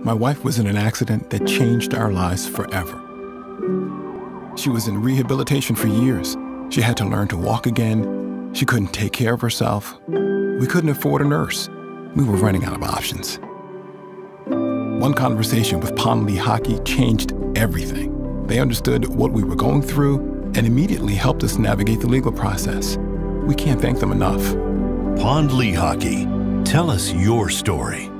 My wife was in an accident that changed our lives forever. She was in rehabilitation for years. She had to learn to walk again. She couldn't take care of herself. We couldn't afford a nurse. We were running out of options. One conversation with Lehocky changed everything. They understood what we were going through and immediately helped us navigate the legal process. We can't thank them enough. Lehocky, tell us your story.